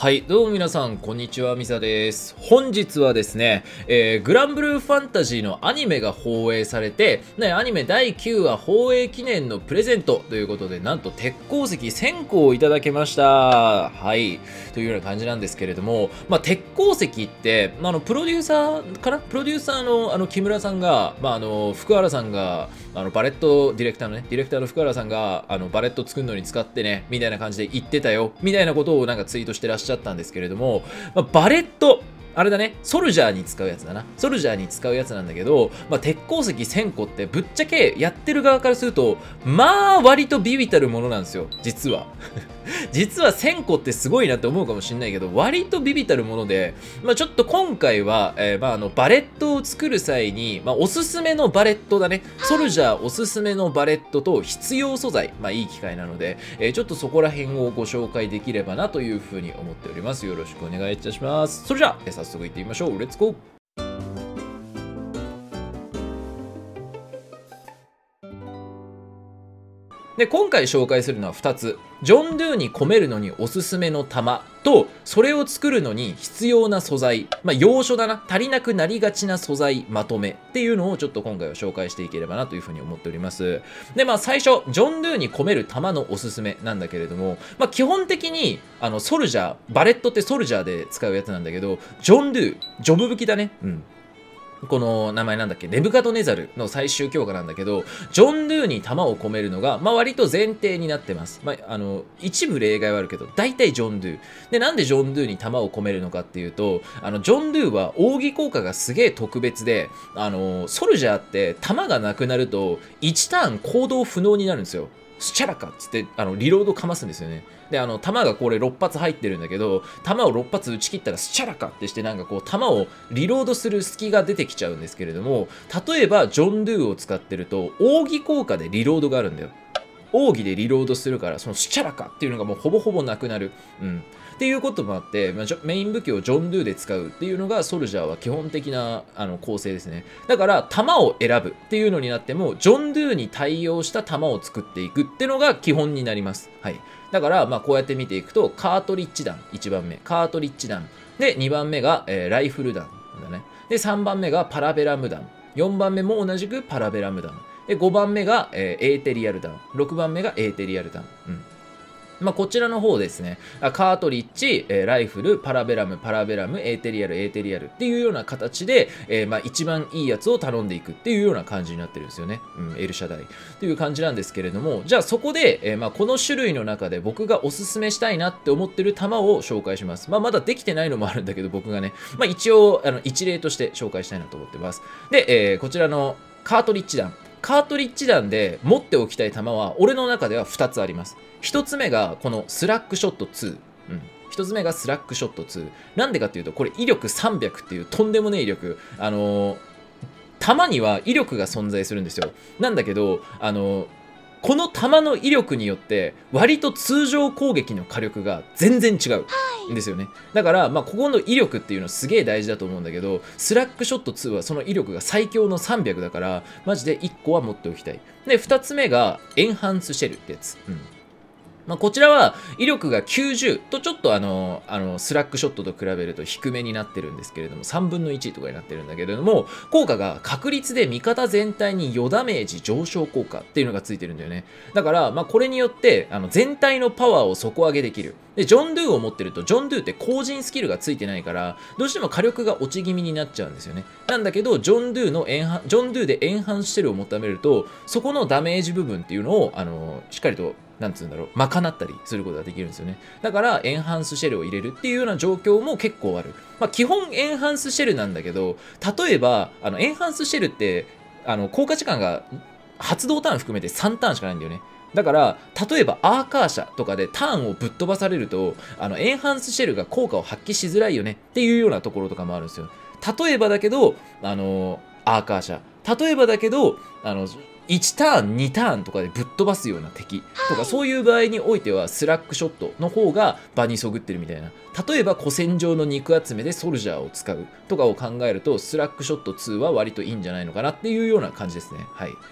はい、どうも皆さん、こんにちは、ミサです。本日はですね、グランブルーファンタジーのアニメが放映されて、アニメ第9話放映記念のプレゼントということで、なんと鉄鉱石1000個をいただけました。はい、というような感じなんですけれども、鉄鉱石って、プロデューサーの木村さんが、福原さんが、バレットディレクターの福原さんが、バレット作るのに使ってね、みたいな感じで言ってたよ、みたいなことをなんかツイートしてらっしゃったんですけれども、バレット、あれだね、ソルジャーに使うやつだな。ソルジャーに使うやつなんだけど、鉄鉱石1000個ってぶっちゃけやってる側からすると、割とビビたるものなんですよ、実は。実は1000個ってすごいなって思うかもしれないけど、割とビビたるもので、ちょっと今回は、バレットを作る際に、おすすめのバレットだね。ソルジャーおすすめのバレットと必要素材。いい機会なので、ちょっとそこら辺をご紹介できればなというふうに思っております。よろしくお願いいたします。それじゃあ、早速いってみましょう。レッツゴー。で、今回紹介するのは2つ。ジョンドゥに込めるのにおすすめの玉と、それを作るのに必要な素材。要所だな。足りなくなりがちな素材まとめっていうのをちょっと今回は紹介していければなというふうに思っております。で、最初、ジョンドゥに込める玉のおすすめなんだけれども、基本的に、ソルジャー、バレットってソルジャーで使うやつなんだけど、ジョンドゥ、ジョブ武器だね。うん。この名前なんだっけ、ネブカドネザルの最終強化なんだけど、ジョンドゥに弾を込めるのが、割と前提になってます。一部例外はあるけど、大体ジョンドゥ。で、なんでジョンドゥに弾を込めるのかっていうと、ジョンドゥは奥義効果がすげえ特別で、ソルジャーって弾がなくなると、1ターン行動不能になるんですよ。スチャラカっつって、リロードかますんですよね。で、弾がこれ6発入ってるんだけど、弾を6発撃ち切ったらスチャラカってしてなんかこう、弾をリロードする隙が出てきちゃうんですけれども、例えば、ジョンドゥを使ってると、奥義効果でリロードがあるんだよ。奥義でリロードするから、そのスチャラカっていうのがもうほぼほぼなくなる。うん。っていうこともあって、メイン武器をジョンドゥで使うっていうのがソルジャーは基本的な構成ですね。だから、弾を選ぶっていうのになっても、ジョンドゥに対応した弾を作っていくっていうのが基本になります。はい。だから、こうやって見ていくと、カートリッジ弾、1番目。カートリッジ弾。で、2番目が、ライフル弾だね。で、3番目がパラベラム弾。4番目も同じくパラベラム弾。で、5番目が、エーテリアル弾。6番目がエーテリアル弾。うん。こちらの方ですね、カートリッジ、ライフル、パラベラム、エーテリアルっていうような形で、一番いいやつを頼んでいくっていうような感じになってるんですよね。うん、エルシャダイっていう感じなんですけれども、じゃあそこで、この種類の中で僕がおすすめしたいなって思ってる弾を紹介します。まだできてないのもあるんだけど、僕がね、一応、一例として紹介したいなと思ってます。で、こちらのカートリッジ弾。カートリッジ弾で持っておきたい弾は、俺の中では2つあります。1つ目が、このスラックショット2。うん。1つ目がスラックショット2。なんでかっていうと、これ威力300っていうとんでもねえ威力。弾には威力が存在するんですよ。なんだけど、この弾の威力によって、割と通常攻撃の火力が全然違うんですよね。だから、ここの威力っていうのすげえ大事だと思うんだけど、スラックショット2はその威力が最強の300だから、マジで1個は持っておきたい。で、2つ目が、エンハンスシェルってやつ。うん。こちらは威力が90とちょっとスラックショットと比べると低めになってるんですけれども、3分の1とかになってるんだけれども、効果が確率で味方全体に4ダメージ上昇効果っていうのがついてるんだよね。だから、これによって、全体のパワーを底上げできる。で、ジョンドゥを持ってると、ジョンドゥって後陣スキルがついてないから、どうしても火力が落ち気味になっちゃうんですよね。なんだけど、ジョンドゥでエンハンスシェルを求めると、そこのダメージ部分っていうのを、しっかりと、なんつうんだろう、賄ったりすることができるんですよね。だから、エンハンスシェルを入れるっていうような状況も結構ある。基本エンハンスシェルなんだけど、例えば、エンハンスシェルって、効果時間が発動ターン含めて3ターンしかないんだよね。だから、例えばアーカーシャとかでターンをぶっ飛ばされると、エンハンスシェルが効果を発揮しづらいよねっていうようなところとかもあるんですよ。例えばだけど、アーカーシャ。例えばだけど、1ターン、2ターンとかでぶっ飛ばすような敵とか、そういう場合においては、スラックショットの方が場にそぐってるみたいな。例えば、古戦場の肉集めでソルジャーを使うとかを考えると、スラックショット2は割といいんじゃないのかなっていうような感じですね。はい。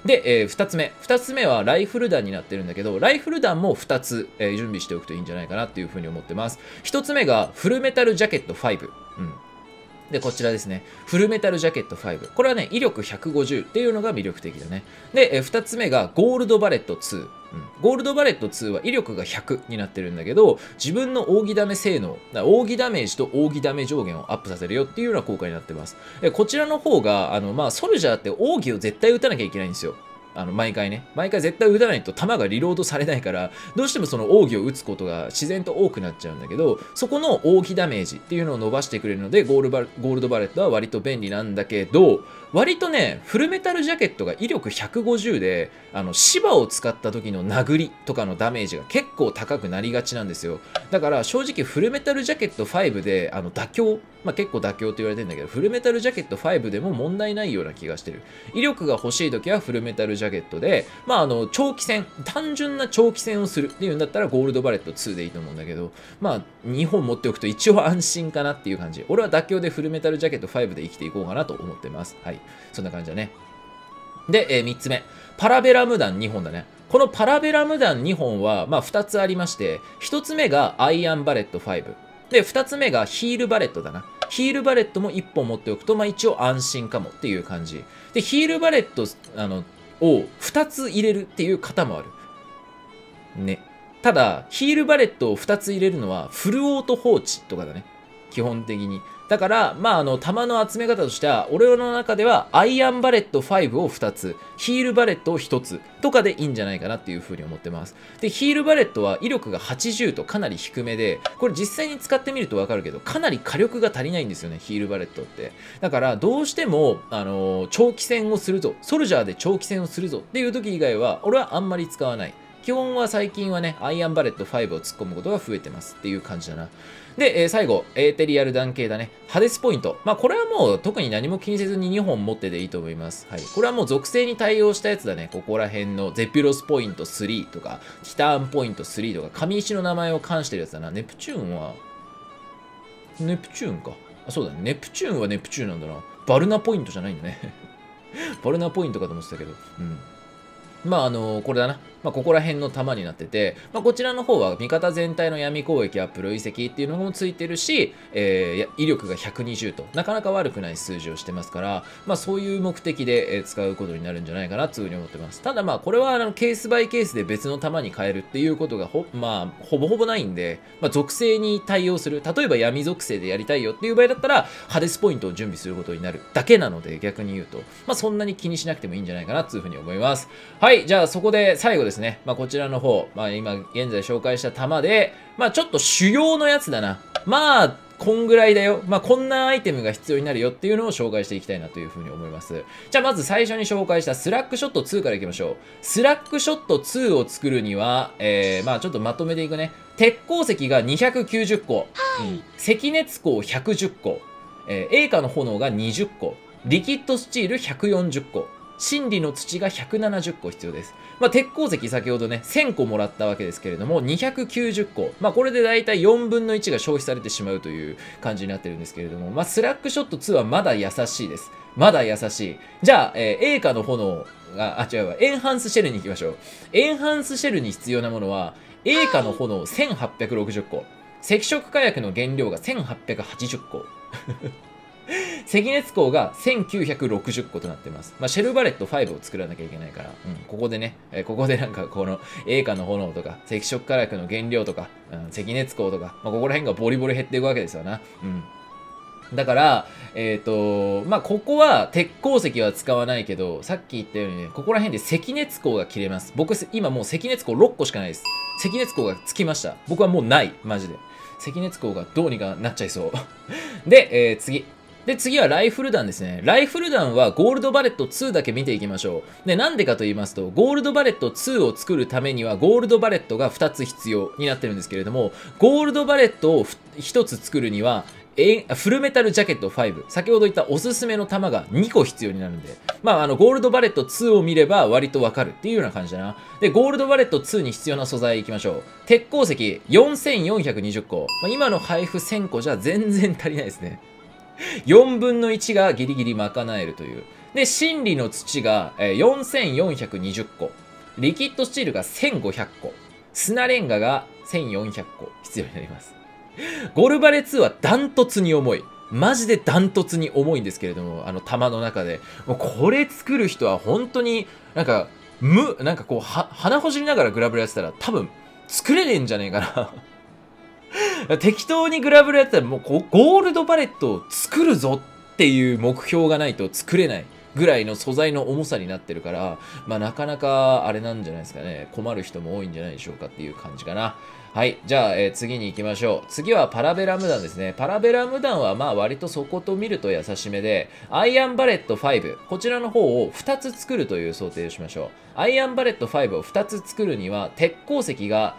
で、2つ目。2つ目はライフル弾になってるんだけど、ライフル弾も2つ、準備しておくといいんじゃないかなっていうふうに思ってます。1つ目がフルメタルジャケット5。で、こちらですね。フルメタルジャケット5。これはね、威力150っていうのが魅力的だね。で、2つ目がゴールドバレット2。ゴールドバレット2は威力が100になってるんだけど、自分の奥義ダメ性能、奥義ダメージと奥義ダメ上限をアップさせるよっていうような効果になってます。こちらの方が、ソルジャーって奥義を絶対打たなきゃいけないんですよ。毎回ね。毎回絶対打たないと弾がリロードされないから、どうしてもその奥義を打つことが自然と多くなっちゃうんだけど、そこの奥義ダメージっていうのを伸ばしてくれるので、ゴールドバレットは割と便利なんだけど、割とね、フルメタルジャケットが威力150で、芝を使った時の殴りとかのダメージが結構高くなりがちなんですよ。だから正直フルメタルジャケット5で、妥協、結構妥協って言われてるんだけど、フルメタルジャケット5でも問題ないような気がしてる。威力が欲しい時はフルメタルジャケットで、長期戦、単純な長期戦をするっていうんだったらゴールドバレット2でいいと思うんだけど、2本持っておくと一応安心かなっていう感じ。俺は妥協でフルメタルジャケット5で生きていこうかなと思ってます。はい。そんな感じだね。で、3つ目。パラベラム弾2本だね。このパラベラム弾2本は、2つありまして、1つ目がアイアンバレット5。で、2つ目がヒールバレットだな。ヒールバレットも1本持っておくと、一応安心かもっていう感じ。で、ヒールバレット、を2つ入れるっていう型もある。ね。ただ、ヒールバレットを2つ入れるのは、フルオート放置とかだね。基本的に。だから、弾の集め方としては、俺の中では、アイアンバレット5を2つ、ヒールバレットを1つ、とかでいいんじゃないかなっていう風に思ってます。で、ヒールバレットは威力が80とかなり低めで、これ実際に使ってみるとわかるけど、かなり火力が足りないんですよね、ヒールバレットって。だから、どうしても、長期戦をするぞ、ソルジャーで長期戦をするぞっていう時以外は、俺はあんまり使わない。基本は最近はね、アイアンバレット5を突っ込むことが増えてますっていう感じだな。で、最後、エーテリアル弾系だね。ハデスポイント。これはもう特に何も気にせずに2本持ってていいと思います。はい。これはもう属性に対応したやつだね。ここら辺のゼピュロスポイント3とか、ティターンポイント3とか、神石の名前を冠してるやつだな。ネプチューンは、ネプチューンか。あ、そうだね。ネプチューンはネプチューンなんだな。バルナポイントじゃないんだね。バルナポイントかと思ってたけど。うん。これだな。ここら辺の弾になってて、こちらの方は味方全体の闇攻撃アップ累積っていうのもついてるし、威力が120と、なかなか悪くない数字をしてますから、そういう目的で使うことになるんじゃないかなというふうに思ってます。ただこれはケースバイケースで別の弾に変えるっていうことがほぼほぼないんで、属性に対応する。例えば闇属性でやりたいよっていう場合だったら、ハデスポイントを準備することになるだけなので、逆に言うと、そんなに気にしなくてもいいんじゃないかなというふうに思います。はい、じゃあそこで最後ですね。こちらの方、今現在紹介した弾で、ちょっと主要のやつだな。こんぐらいだよ。こんなアイテムが必要になるよっていうのを紹介していきたいなというふうに思います。じゃあまず最初に紹介したスラックショット2からいきましょう。スラックショット2を作るには、ちょっとまとめていくね。鉄鉱石が290個、赤熱鉱110個、栄華の炎が20個、リキッドスチール140個、真理の土が170個必要です。鉄鉱石先ほどね、1000個もらったわけですけれども、290個。これでだいたい4分の1が消費されてしまうという感じになってるんですけれども、スラックショット2はまだ優しいです。まだ優しい。じゃあ、栄華の炎が、違うわ、エンハンスシェルに行きましょう。エンハンスシェルに必要なものは、栄華の炎1860個。赤色火薬の原料が1880個。赤熱鉱が1960個となってます。シェルバレット5を作らなきゃいけないから、ここでね、ここでこの栄華の炎とか、赤色火薬の原料とか、赤熱鉱とか、ここら辺がボリボリ減っていくわけですよな。だから、ここは鉄鉱石は使わないけど、さっき言ったようにね、ここら辺で赤熱鉱が切れます。僕、今もう赤熱鉱6個しかないです。赤熱鉱がつきました。僕はもうない。マジで。赤熱鉱がどうにかなっちゃいそう。で、次はライフル弾ですね。ライフル弾はゴールドバレット2だけ見ていきましょう。で、なんでかと言いますと、ゴールドバレット2を作るためには、ゴールドバレットが2つ必要になってるんですけれども、ゴールドバレットを1つ作るには、フルメタルジャケット5。先ほど言ったおすすめの弾が2個必要になるんで。ゴールドバレット2を見れば割とわかるっていうような感じだな。で、ゴールドバレット2に必要な素材いきましょう。鉄鉱石4420個。今の配布1000個じゃ全然足りないですね。4分の1がギリギリ賄えるという。 で、真理の土が4420個。リキッドスチールが1500個。砂レンガが1400個必要になります。ゴルバレ2はダントツに重い。マジでダントツに重いんですけれども、玉の中で。もうこれ作る人は本当になんかこう、鼻ほじりながらグラブルやってたら多分作れねえんじゃねえかな。適当にグラブルやってたらもうゴールドバレットを作るぞっていう目標がないと作れないぐらいの素材の重さになってるから、まあなかなかあれなんじゃないですかね。困る人も多いんじゃないでしょうかっていう感じかな。はい。じゃあ、次に行きましょう。次はパラベラム弾ですね。パラベラム弾はまあ割とそこと見ると優しめで、アイアンバレット5、こちらの方を2つ作るという想定をしましょう。アイアンバレット5を2つ作るには、鉄鉱石が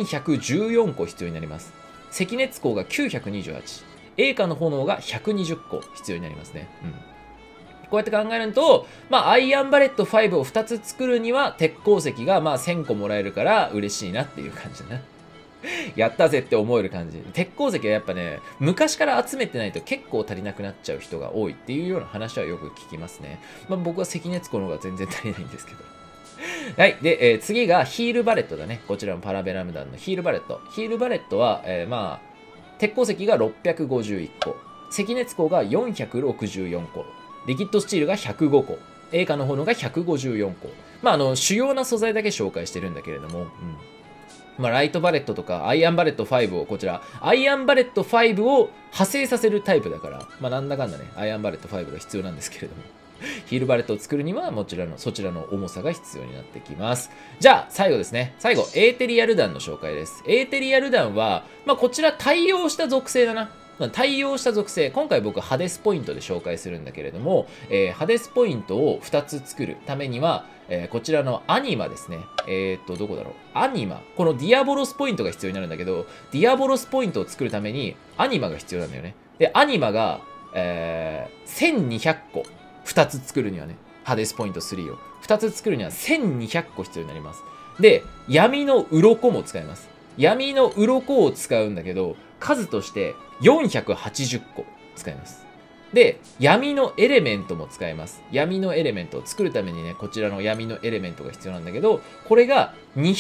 1114個必要になります。赤熱鉱が928。栄華の炎が120個必要になりますね。こうやって考えると、まあ、アイアンバレット5を2つ作るには、鉄鉱石がまあ1000個もらえるから嬉しいなっていう感じだな。やったぜって思える感じ。鉄鉱石はやっぱね、昔から集めてないと結構足りなくなっちゃう人が多いっていうような話はよく聞きますね。まあ、僕は赤熱鉱の方が全然足りないんですけど。はい。で、次がヒールバレットだね。こちらのパラベラム弾のヒールバレット。ヒールバレットは、まあ、鉄鉱石が651個。赤熱鉱が464個。リキッドスチールが105個。栄華の炎が154個。まあ、主要な素材だけ紹介してるんだけれども、まあ、ライトバレットとか、アイアンバレット5を、こちら、アイアンバレット5を派生させるタイプだから、まあ、なんだかんだね、アイアンバレット5が必要なんですけれども、ヒールバレットを作るには、そちらの重さが必要になってきます。じゃあ、最後ですね。最後、エーテリアル弾の紹介です。エーテリアル弾は、まあ、こちら対応した属性だな。対応した属性、今回僕ハデスポイントで紹介するんだけれども、ハデスポイントを2つ作るためには、こちらのアニマですね。どこだろう。アニマ。このディアボロスポイントが必要になるんだけど、ディアボロスポイントを作るためにアニマが必要なんだよね。で、アニマが、1200個。2つ作るにはね、ハデスポイント3を。2つ作るには1200個必要になります。で、闇の鱗も使います。闇の鱗を使うんだけど、数として480個使います。で、闇のエレメントも使えます。闇のエレメントを作るためにね、こちらの闇のエレメントが必要なんだけど、これが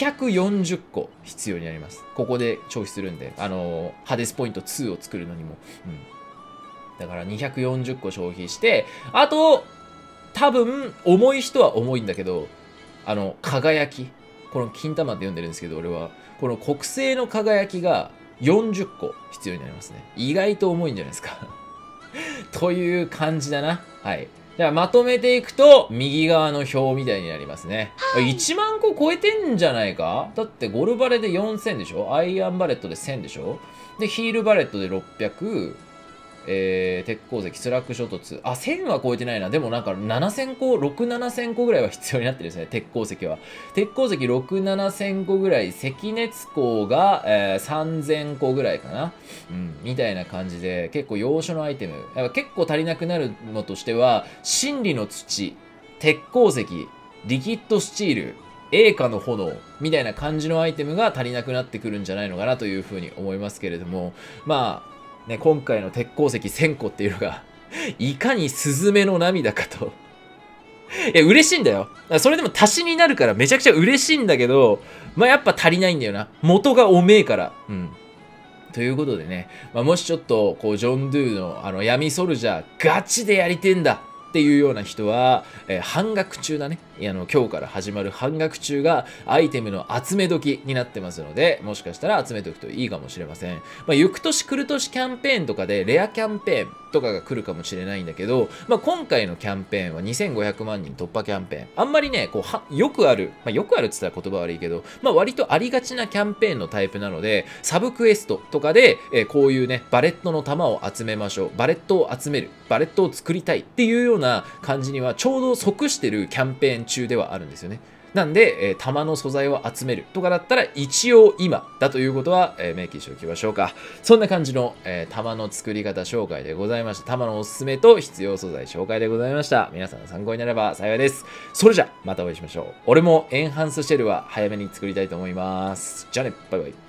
240個必要になります。ここで消費するんで、ハデスポイント2を作るのにも。だから240個消費して、あと、多分、重い人は重いんだけど、輝き。この金玉って読んでるんですけど、俺は。この国星の輝きが40個必要になりますね。意外と重いんじゃないですか。という感じだな。はい。じゃあまとめていくと、右側の表みたいになりますね。1万個超えてんじゃないか？だってゴルバレで4000でしょ？アイアンバレットで1000でしょ？で、ヒールバレットで600、鉄鉱石、スラック衝突。あ、1000は超えてないな。でもなんか7000個、6、7000個ぐらいは必要になってるんですね。鉄鉱石は。鉄鉱石6、7000個ぐらい。赤熱鉱が、3000個ぐらいかな。みたいな感じで、結構要所のアイテム。結構足りなくなるのとしては、真理の土、鉄鉱石、リキッドスチール、栄華の炎みたいな感じのアイテムが足りなくなってくるんじゃないのかなというふうに思いますけれども、まあ、ね、今回の鉄鉱石1000個っていうのがいかにスズメの涙かといや、嬉しいんだよ。それでも足しになるからめちゃくちゃ嬉しいんだけど、まあやっぱ足りないんだよな。元がおめえから。ということでね、もしちょっと、こう、ジョン・ドゥの闇ソルジャーガチでやりてんだっていうような人は、半額中だね。今日から始まる半額中がアイテムの集め時になってますので、もしかしたら集めておくといいかもしれません。行く年来る年キャンペーンとかでレアキャンペーンとかが来るかもしれないんだけど、今回のキャンペーンは2500万人突破キャンペーン。あんまりね、こうよくある、よくあるって言ったら言葉悪いけど、割とありがちなキャンペーンのタイプなので、サブクエストとかで、こういうね、バレットの玉を集めましょう。バレットを集める。バレットを作りたいっていうような感じにはちょうど即してるキャンペーン中ではあるんですよね。なんで、玉の素材を集めるとかだったら一応今だということは、明記しておきましょうか。そんな感じの、玉の作り方紹介でございました。玉のおすすめと必要素材紹介でございました。皆さんの参考になれば幸いです。それじゃまたお会いしましょう。俺もエンハンスシェルは早めに作りたいと思います。じゃあね、バイバイ。